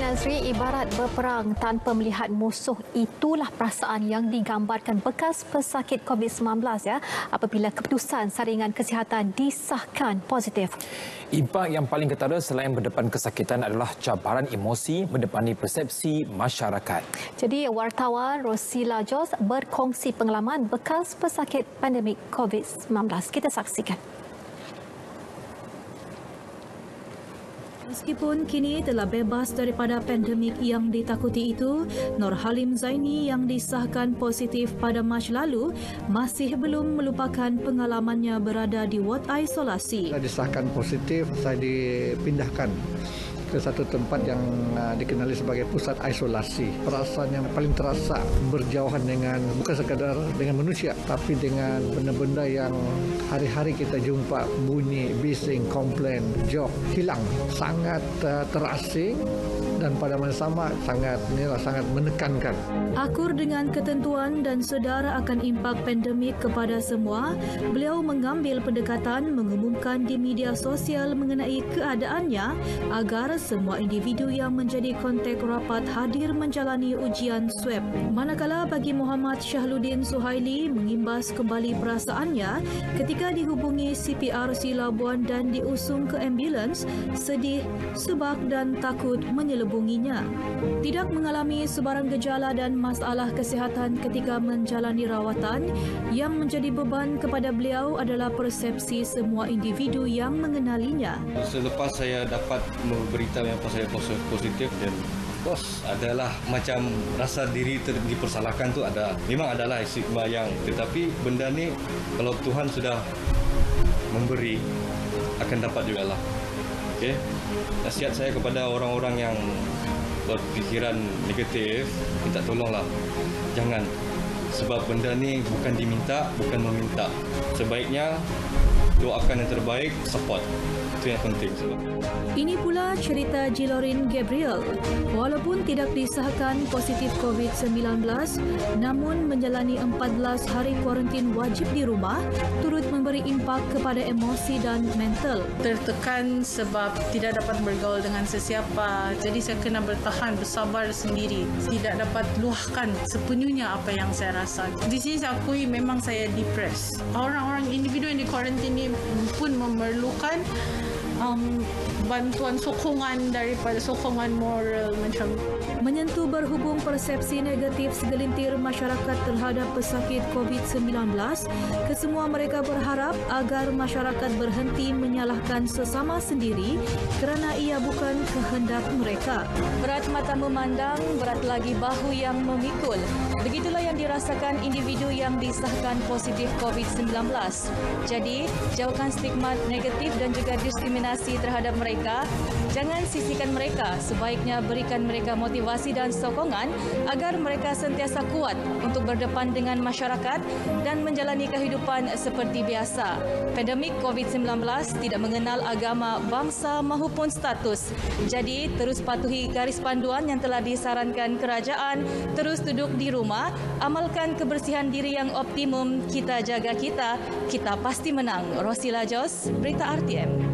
Nazri, ibarat berperang tanpa melihat musuh, itulah perasaan yang digambarkan bekas pesakit COVID-19 apabila keputusan saringan kesihatan disahkan positif. Impak yang paling ketara selain berdepan kesakitan adalah cabaran emosi mendepani persepsi masyarakat. Jadi wartawan Rosila Jos berkongsi pengalaman bekas pesakit pandemik COVID-19. Kita saksikan. Meskipun kini telah bebas daripada pandemik yang ditakuti itu, Nur Halim Zaini yang disahkan positif pada Mac lalu masih belum melupakan pengalamannya berada di ward isolasi. Saya disahkan positif, saya dipindahkan ke satu tempat yang dikenali sebagai pusat isolasi. Perasaan yang paling terasa berjauhan dengan bukan sekadar dengan manusia, tapi dengan benda-benda yang hari-hari kita jumpa, bunyi, bising, komplain, jok, hilang. Sangat terasing dan pada masa sama sangat menekankan. Akur dengan ketentuan dan sedar akan impak pandemik kepada semua, beliau mengambil pendekatan mengumumkan di media sosial mengenai keadaannya agar semua individu yang menjadi kontak rapat hadir menjalani ujian swab. Manakala bagi Muhammad Syahluddin Suhaili mengimbas kembali perasaannya ketika dihubungi CPRC Labuan dan diusung ke ambulans, sedih, sebab dan takut menyelubunginya. Tidak mengalami sebarang gejala dan masalah kesihatan ketika menjalani rawatan, yang menjadi beban kepada beliau adalah persepsi semua individu yang mengenalinya. Selepas saya dapat memberitahu yang saya positif dan adalah macam rasa diri dipersalahkan tu ada, memang adalah stigma yang, tetapi benda ni kalau Tuhan sudah memberi akan dapat jugalah. Okey, nasihat saya kepada orang-orang yang berfikiran negatif, minta tolonglah, jangan, sebab benda ni bukan diminta, bukan meminta. Sebaiknya doakan yang terbaik, support. Itu yang penting. Ini pula cerita Jilorin Gabriel. Walaupun tidak disahkan positif COVID-19, namun menjalani 14 hari kuarantin wajib di rumah turut memberi impak kepada emosi dan mental. Tertekan sebab tidak dapat bergaul dengan sesiapa. Jadi saya kena bertahan, bersabar sendiri. Tidak dapat luahkan sepenuhnya apa yang saya rasa. Di sini saya akui memang saya depres. Orang-orang individu yang di kuarantin ini pun memerlukan bantuan sokongan daripada sokongan moral macam. Menyentuh berhubung persepsi negatif segelintir masyarakat terhadap pesakit COVID-19, kesemua mereka berharap agar masyarakat berhenti menyalahkan sesama sendiri kerana ia bukan kehendak mereka. Berat mata memandang, berat lagi bahu yang memikul. Begitulah yang dirasakan individu yang disahkan positif COVID-19. Jadi, jauhkan stigma negatif dan juga diskriminasi terhadap mereka. Jangan sisihkan mereka. Sebaiknya berikan mereka motivasi dan sokongan agar mereka sentiasa kuat untuk berdepan dengan masyarakat dan menjalani kehidupan seperti biasa. Pandemik COVID-19 tidak mengenal agama, bangsa maupun status. Jadi, terus patuhi garis panduan yang telah disarankan kerajaan, terus duduk di rumah, amalkan kebersihan diri yang optimum, kita jaga kita pasti menang. Rosila Jos, Berita RTM.